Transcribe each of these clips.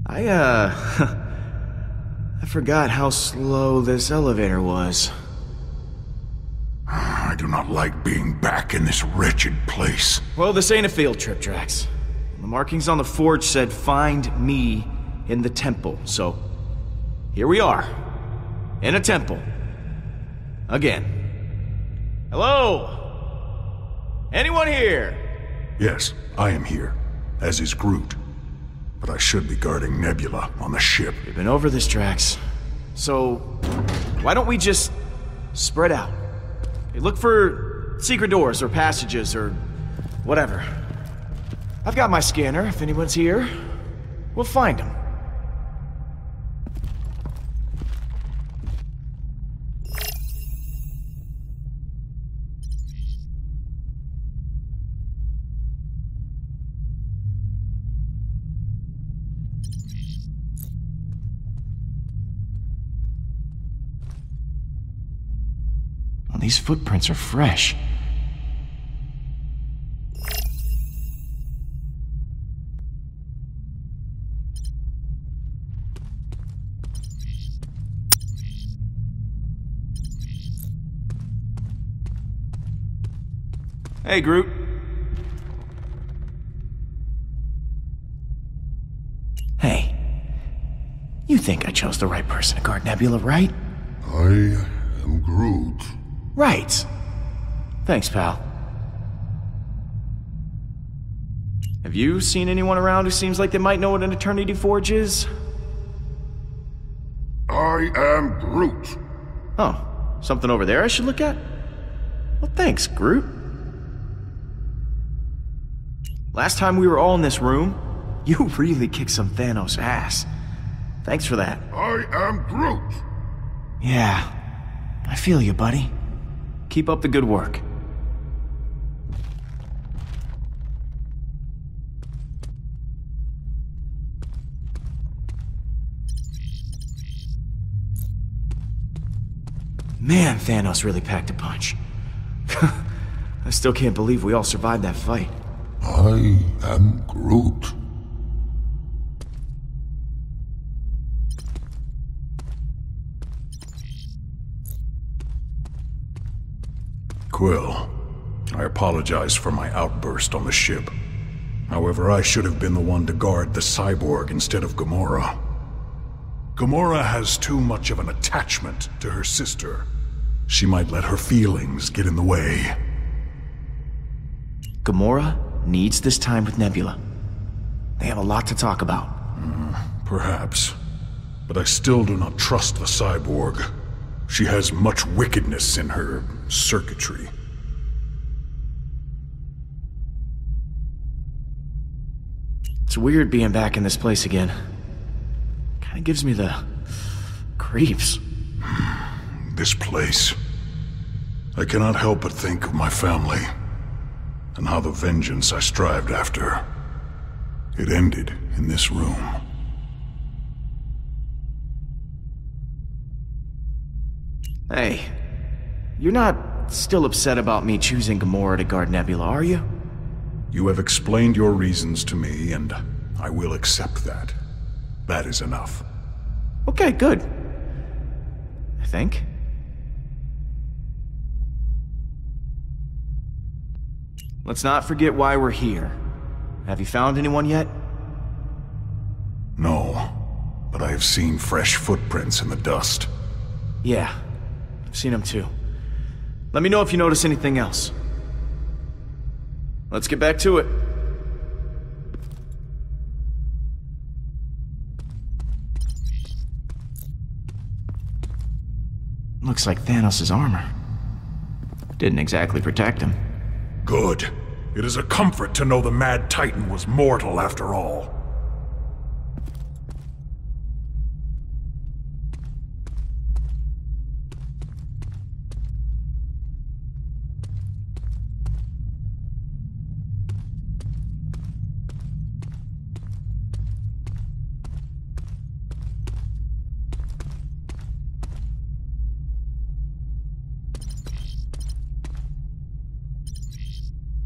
I I forgot how slow this elevator was. I do not like being back in this wretched place. Well, this ain't a field trip, Drax. The markings on the forge said, "Find me in the temple," so here we are. In a temple. Again. Hello? Anyone here? Yes, I am here, as is Groot. But I should be guarding Nebula on the ship. We've been over this, Drax. So, why don't we just spread out? Hey, look for secret doors or passages or whatever. I've got my scanner. If anyone's here, we'll find them. Well, these footprints are fresh. Hey, Groot. Hey. You think I chose the right person to guard Nebula, right? I am Groot. Right. Thanks, pal. Have you seen anyone around who seems like they might know what an Eternity Forge is? I am Groot. Oh, something over there I should look at? Well, thanks, Groot. Last time we were all in this room, you really kicked some Thanos ass. Thanks for that. I am Groot. Yeah, I feel you, buddy. Keep up the good work. Man, Thanos really packed a punch. I still can't believe we all survived that fight. I am Groot. Quill, I apologize for my outburst on the ship. However, I should have been the one to guard the cyborg instead of Gamora. Gamora has too much of an attachment to her sister. She might let her feelings get in the way. Gamora needs this time with Nebula. They have a lot to talk about. Perhaps. But I still do not trust the cyborg. She has much wickedness in her circuitry. It's weird being back in this place again. Kinda gives me the creeps. This place. I cannot help but think of my family, and how the vengeance I strived after, it ended in this room. Hey, you're not still upset about me choosing Gamora to guard Nebula, are you? You have explained your reasons to me, and I will accept that. That is enough. Okay, good. I think. Let's not forget why we're here. Have you found anyone yet? No, but I have seen fresh footprints in the dust. Yeah, I've seen them too. Let me know if you notice anything else. Let's get back to it. Looks like Thanos' armor. Didn't exactly protect him. Good. It is a comfort to know the Mad Titan was mortal after all.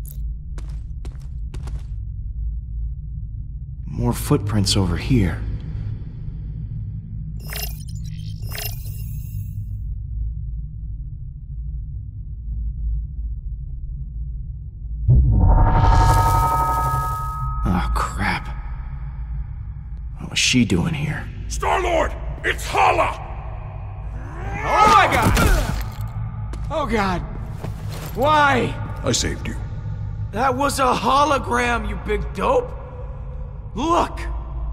More footprints over here. What was she doing here? Star-Lord! It's Hala! Oh my god! Oh god. Why? I saved you. That was a hologram, you big dope! Look!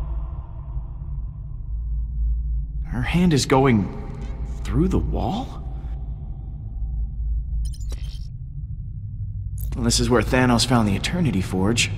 Her hand is going through the wall? Well, this is where Thanos found the Eternity Forge.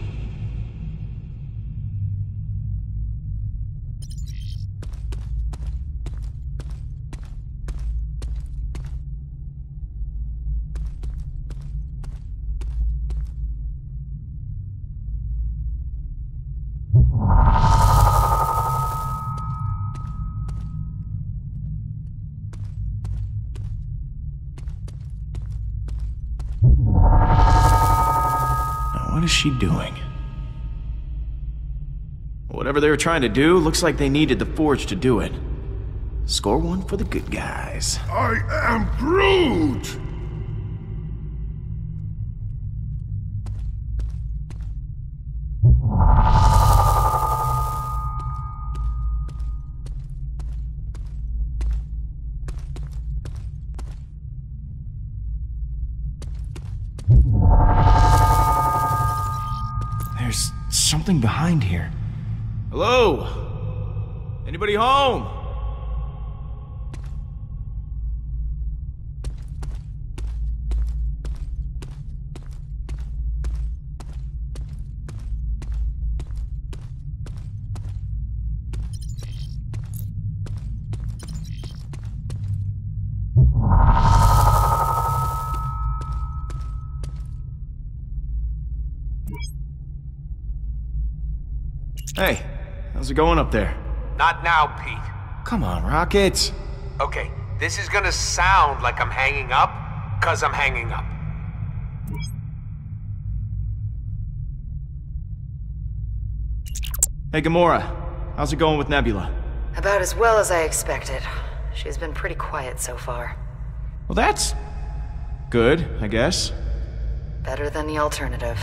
What is she doing? Whatever they were trying to do, looks like they needed the forge to do it. Score one for the good guys. I am Groot! There's something behind here. Hello? Anybody home? Hey, how's it going up there? Not now, Pete. Come on, Rocket. Okay, this is gonna sound like I'm hanging up, 'cause I'm hanging up. Hey, Gamora. How's it going with Nebula? About as well as I expected. She's been pretty quiet so far. Well, that's good, I guess. Better than the alternative.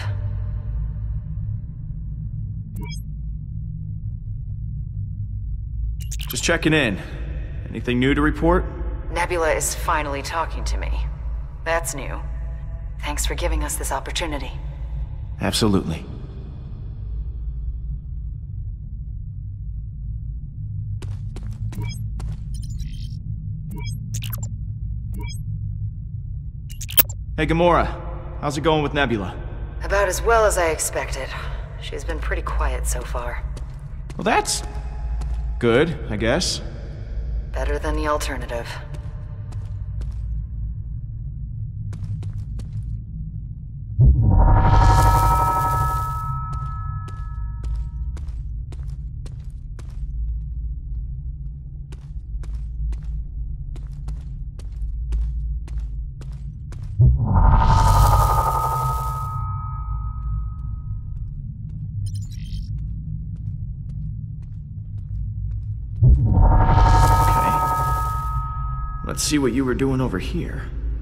Just checking in. Anything new to report? Nebula is finally talking to me. That's new. Thanks for giving us this opportunity. Absolutely. Hey, Gamora. How's it going with Nebula? About as well as I expected. She's been pretty quiet so far. Well, that's good, I guess. Better than the alternative. Let's see what you were doing over here.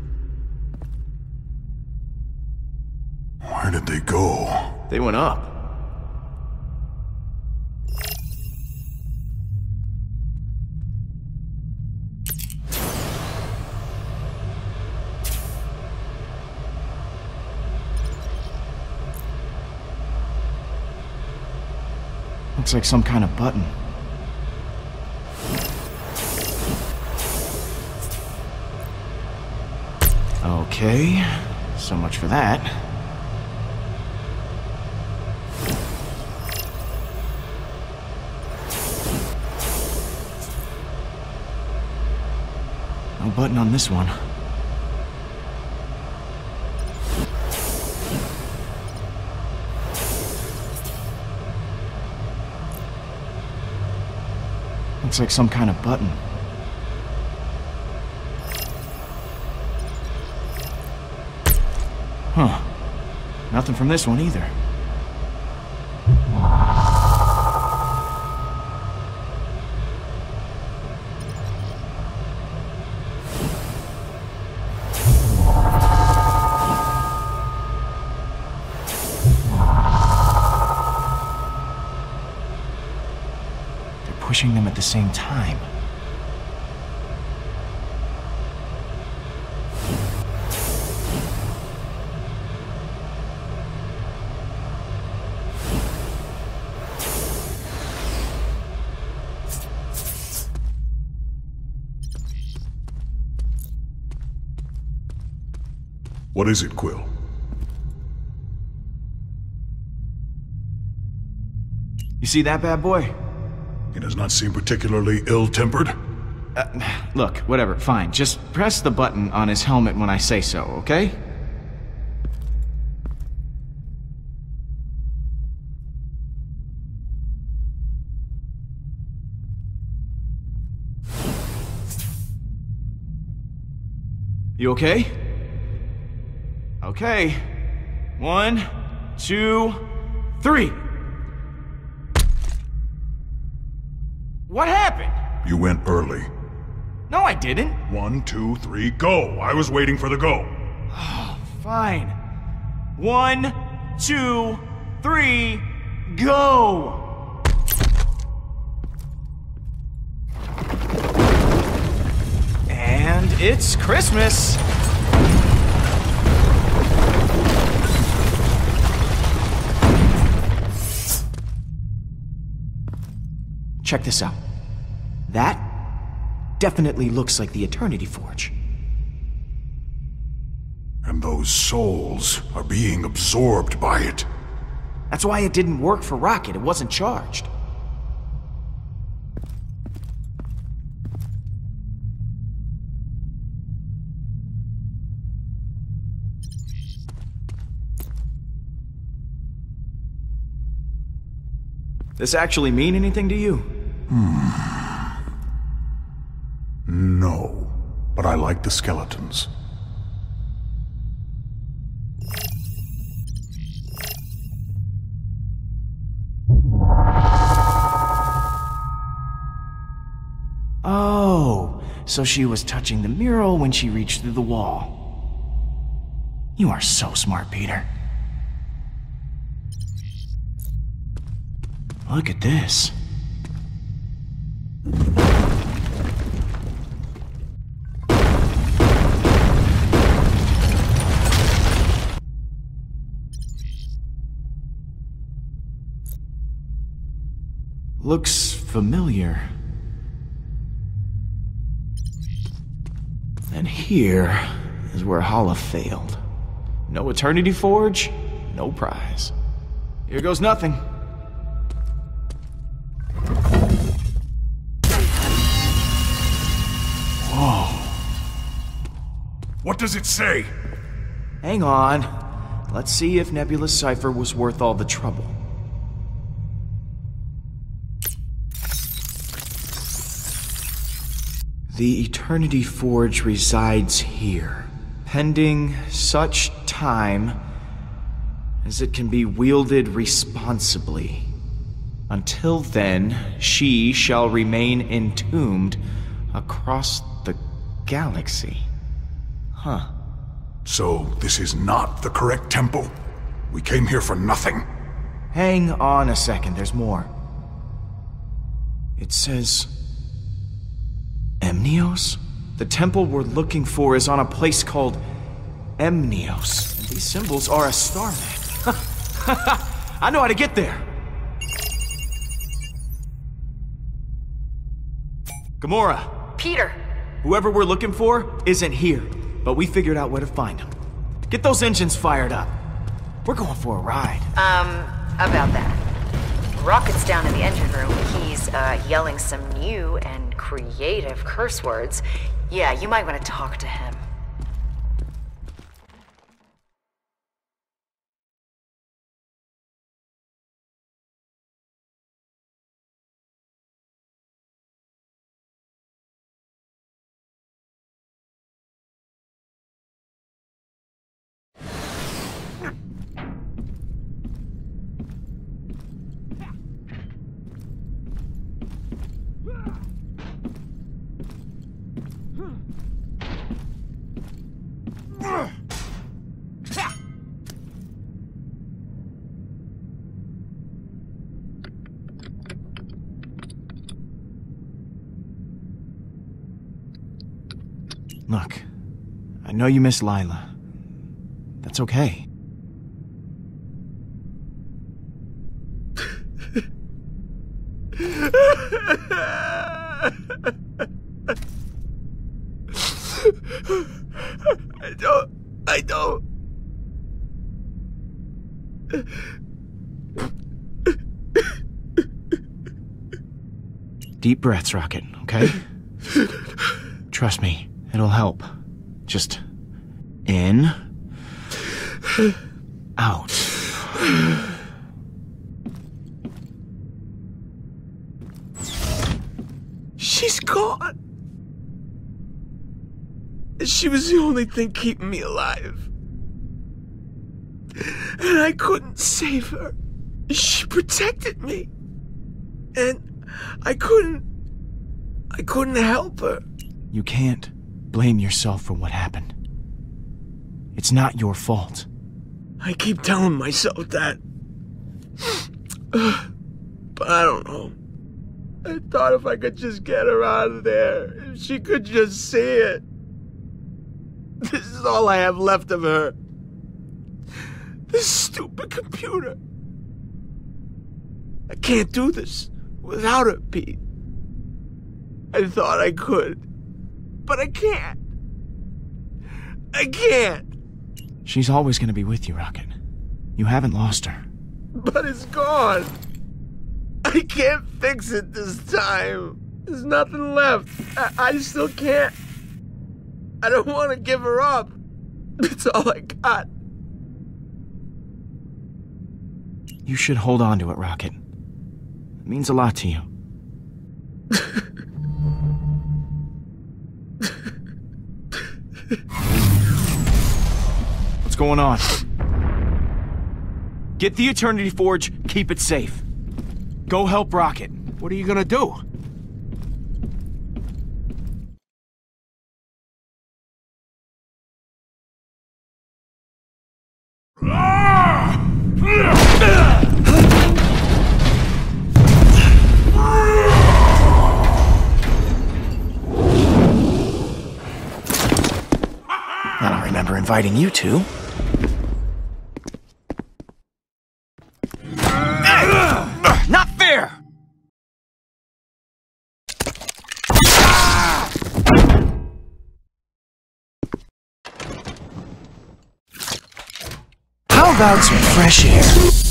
Where did they go? They went up. Looks like some kind of button. Okay, so much for that. No button on this one. Looks like some kind of button. Huh. Nothing from this one either. pushing them at the same time. What is it, Quill? You see that bad boy? He does not seem particularly ill-tempered. Look, whatever, fine. Just press the button on his helmet when I say so, okay? You okay? Okay. 1, 2, 3. What happened? You went early. No, I didn't. 1, 2, 3, go! I was waiting for the go. Fine. 1, 2, 3, go! And it's Christmas. Check this out. That definitely looks like the Eternity Forge. And those souls are being absorbed by it. That's why it didn't work for Rocket. It wasn't charged. This actually mean anything to you? No, but I like the skeletons. Oh, so she was touching the mural when she reached through the wall. You are so smart, Peter. Look at this. Looks familiar. And here is where Hala failed. No Eternity Forge, no prize. Here goes nothing. What does it say? Hang on. Let's see if Nebula's cipher was worth all the trouble. The Eternity Forge resides here, pending such time as it can be wielded responsibly. Until then, she shall remain entombed across the galaxy. Huh. So, this is not the correct temple? We came here for nothing. Hang on a second, there's more. It says... Emnios? The temple we're looking for is on a place called Emnios. And these symbols are a star map. I know how to get there. Gamora. Peter! Whoever we're looking for isn't here, but we figured out where to find him. Get those engines fired up. We're going for a ride. About that. Rocket's down in the engine room. He's, yelling some new and creative curse words. Yeah, you might want to talk to him. Look, I know you miss Lila. That's okay. I don't. Deep breaths, Rocket, okay? Trust me, it'll help. Just in, out. She's gone. She was the only thing keeping me alive. And I couldn't save her. She protected me. And I couldn't help her. You can't blame yourself for what happened. It's not your fault. I keep telling myself that. But I don't know. I thought if I could just get her out of there, if she could just see it. This is all I have left of her. This stupid computer. I can't do this without her, Pete. I thought I could, but I can't. I can't. She's always gonna be with you, Rocket. You haven't lost her. But it's gone. I can't fix it this time. There's nothing left. I still can't. I don't want to give her up. It's all I got. You should hold on to it, Rocket. It means a lot to you. What's going on? Get the Eternity Forge, keep it safe. Go help Rocket. What are you gonna do? I don't remember inviting you two. Not fair! How about some fresh air?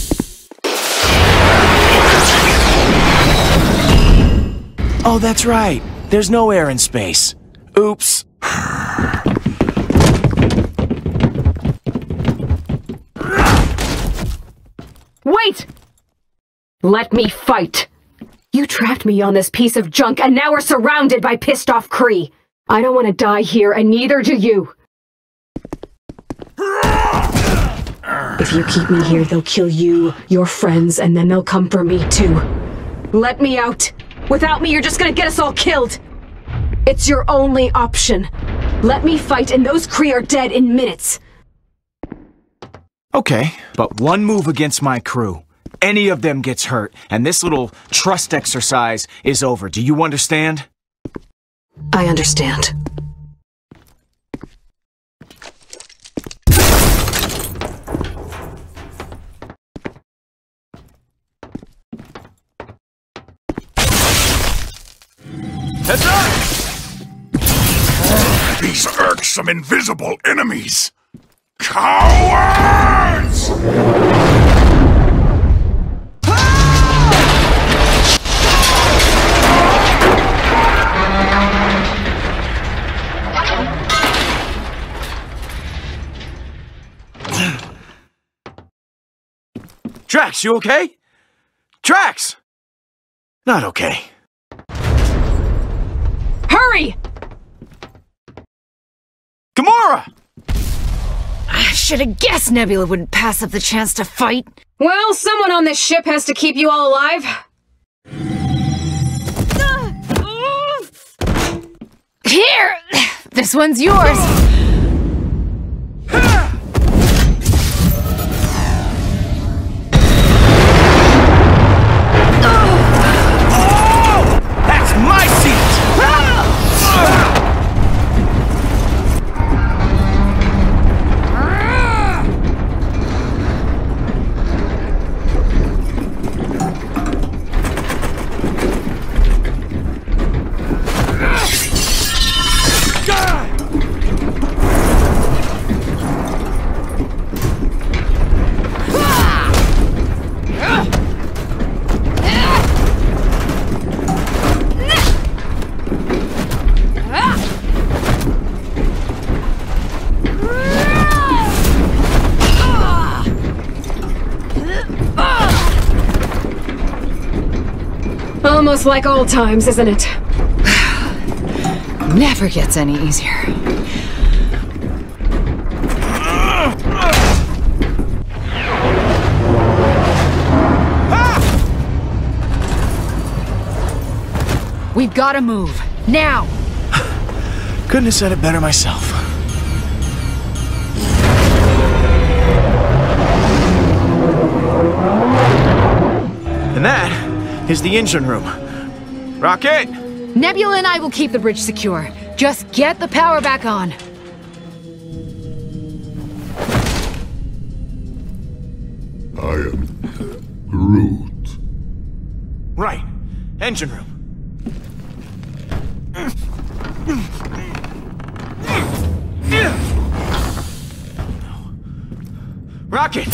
Oh, that's right. There's no air in space. Oops. Wait! Let me fight! You trapped me on this piece of junk, and now we're surrounded by pissed-off Kree. I don't want to die here, and neither do you. If you keep me here, they'll kill you, your friends, and then they'll come for me, too. Let me out! Without me, you're just gonna get us all killed! It's your only option. Let me fight, and those Kree are dead in minutes. Okay, but one move against my crew. Any of them gets hurt, and this little trust exercise is over. Do you understand? I understand. Heads up! These irksome invisible enemies! Cowards! Drax, you okay? Drax! Not okay. Hurry! Gamora! I should have guessed Nebula wouldn't pass up the chance to fight. Well, someone on this ship has to keep you all alive. Here! This one's yours. That's my seat! Just like old times, isn't it? Never gets any easier. We've got to move. Now! Couldn't have said it better myself. And that is the engine room. Rocket! Nebula and I will keep the bridge secure. Just get the power back on. I am Groot. Right. Engine room. Rocket!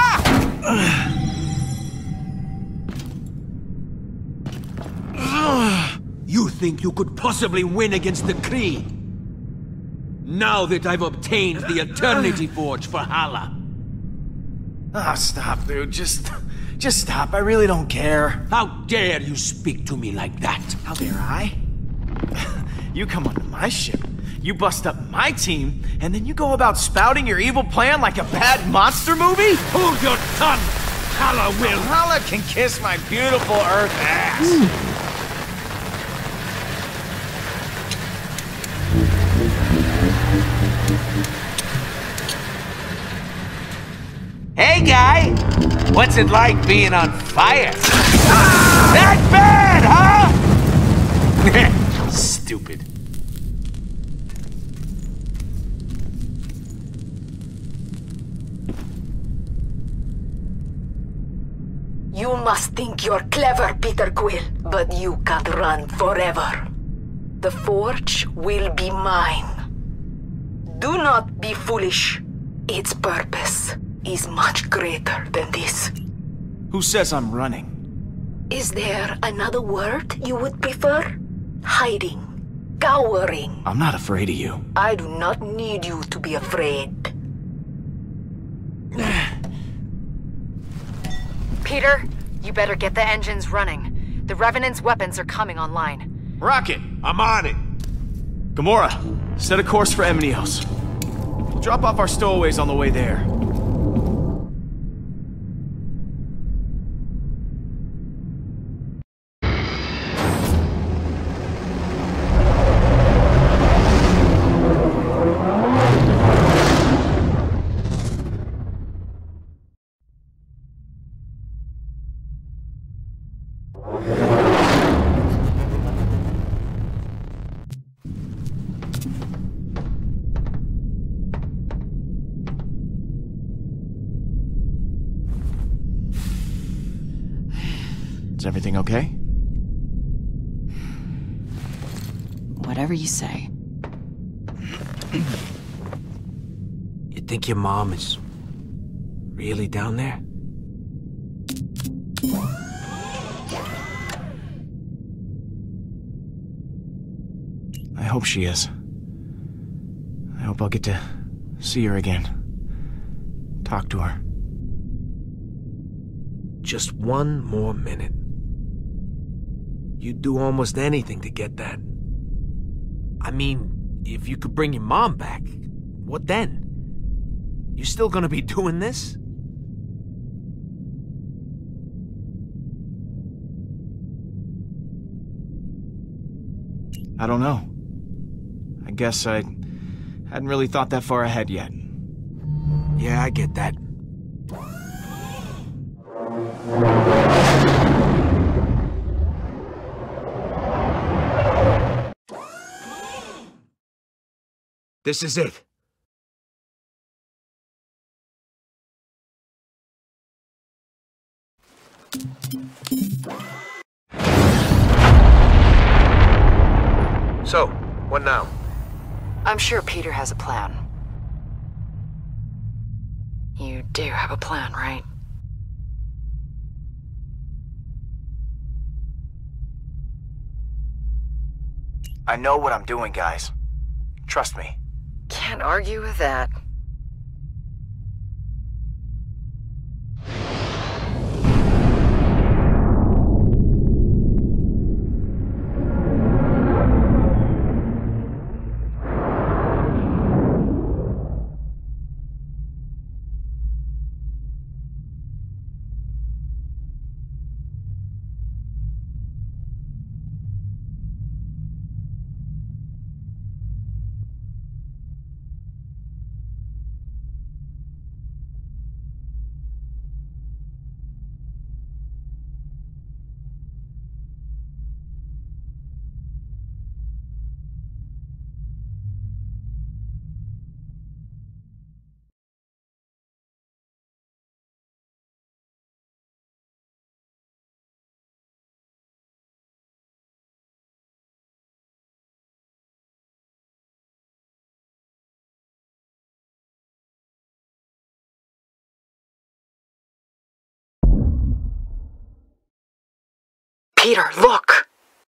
You think you could possibly win against the Kree? Now that I've obtained the Eternity Forge for Hala. Oh, stop, dude. Just stop. I really don't care. How dare you speak to me like that? How dare I? You come onto my ship, you bust up my team, and then you go about spouting your evil plan like a bad monster movie? Hold your tongue! Hala will! Hala can kiss my beautiful Earth ass. Hey, guy! What's it like being on fire? That bad, huh? Stupid. You must think you're clever, Peter Quill, but you can't run forever. The Forge will be mine. Do not be foolish. Its purpose is much greater than this. Who says I'm running? Is there another word you would prefer? Hiding. Cowering. I'm not afraid of you. I do not need you to be afraid. Peter, you better get the engines running. The Revenant's weapons are coming online. Rocket! I'm on it. Gamora, set a course for Eminios. Drop off our stowaways on the way there. Is everything okay? Whatever you say. You think your mom is really down there? I hope she is. I hope I'll get to see her again. Talk to her. Just one more minute. You'd do almost anything to get that. I mean, if you could bring your mom back, what then? You still gonna be doing this? I don't know. I guess I hadn't really thought that far ahead yet. Yeah, I get that. This is it. So, what now? I'm sure Peter has a plan. You do have a plan, right? I know what I'm doing, guys. Trust me. Can't argue with that. Peter, look!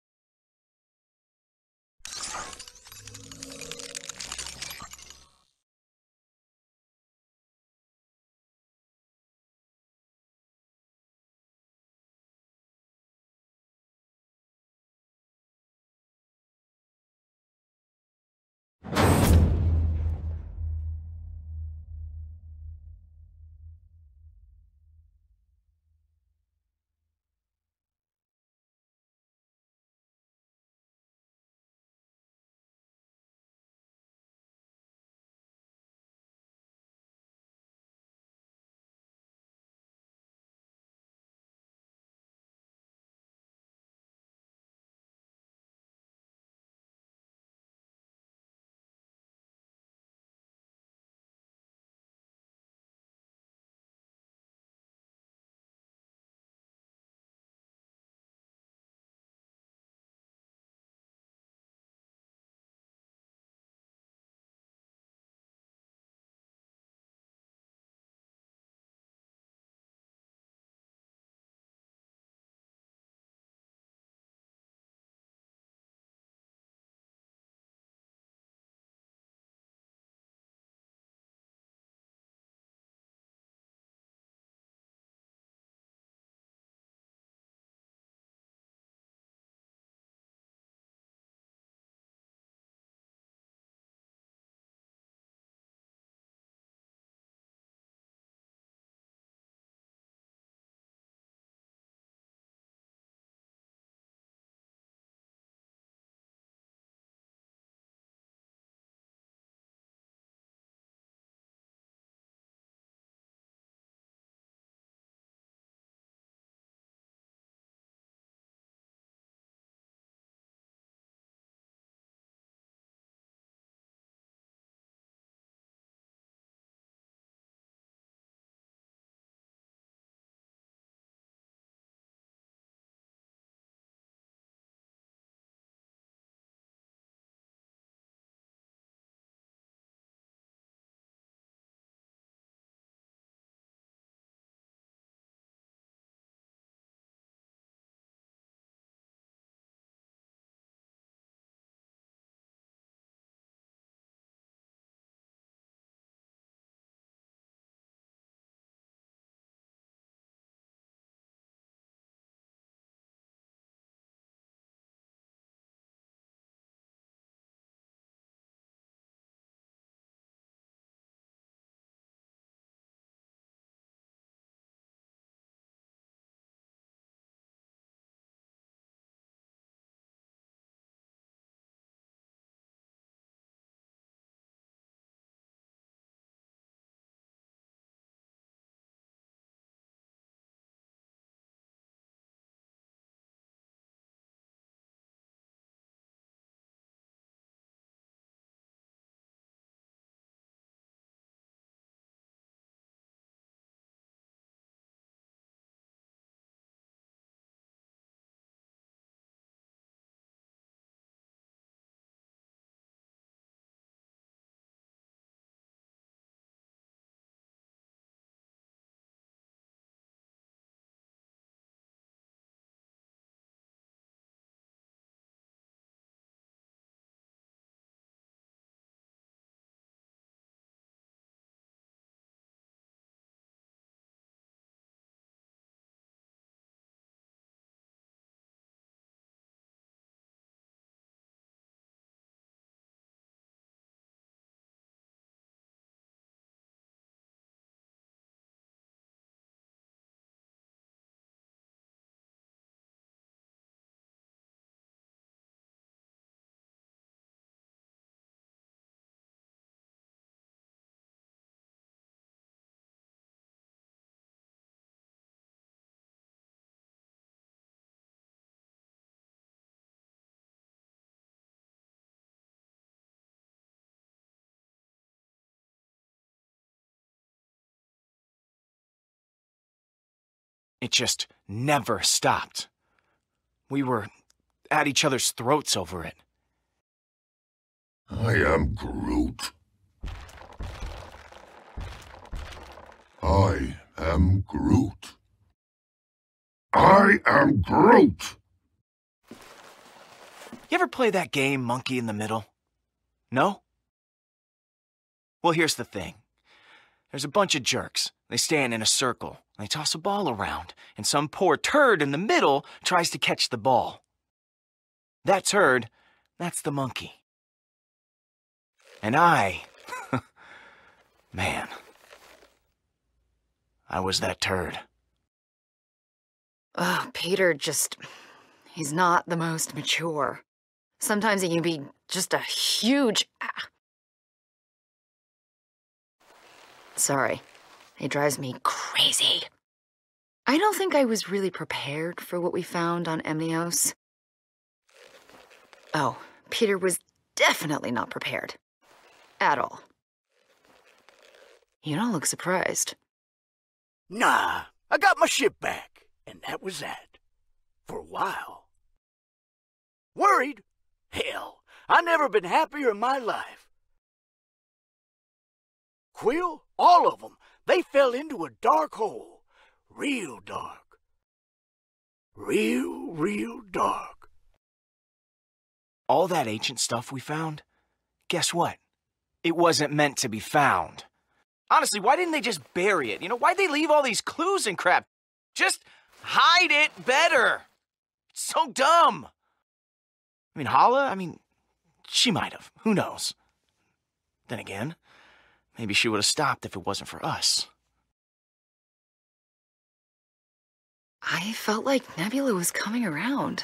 It just never stopped. We were at each other's throats over it. I am Groot. I am Groot. I am Groot! You ever play that game, Monkey in the Middle? No? Well, here's the thing. There's a bunch of jerks. They stand in a circle. They toss a ball around, and some poor turd in the middle tries to catch the ball. That turd, that's the monkey. And I... man. I was that turd. Peter he's not the most mature. Sometimes he can be just a huge... Sorry. It drives me crazy. I don't think I was really prepared for what we found on Emnios. Oh, Peter was definitely not prepared. At all. You don't look surprised. Nah, I got my ship back, and that was that. For a while. Worried? Hell, I never been happier in my life. Quill, all of them, they fell into a dark hole. Real dark. Real dark. All that ancient stuff we found, guess what? It wasn't meant to be found. Honestly, why didn't they just bury it? Why'd they leave all these clues and crap? Just hide it better. It's so dumb. Hala, she might have. Who knows? Then again, maybe she would have stopped if it wasn't for us. I felt like Nebula was coming around.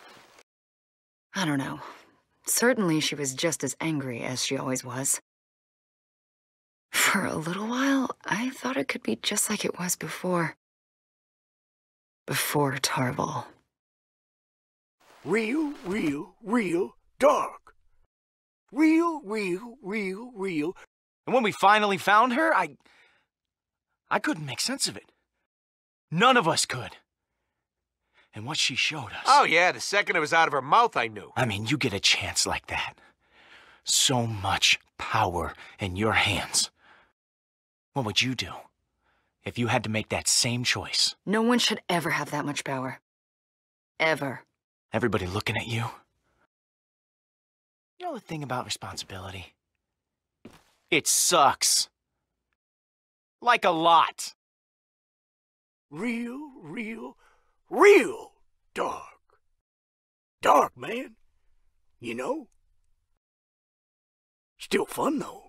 I don't know. Certainly she was just as angry as she always was. For a little while, I thought it could be just like it was before. Before Tarval. Real dark. Real. And when we finally found her, I couldn't make sense of it. None of us could. And what she showed us... Oh yeah, the second it was out of her mouth, I knew. You get a chance like that. So much power in your hands. What would you do if you had to make that same choice? No one should ever have that much power. Ever. Everybody looking at you. You know the thing about responsibility? It sucks. Like a lot. Real dark. Dark, man. Still fun, though.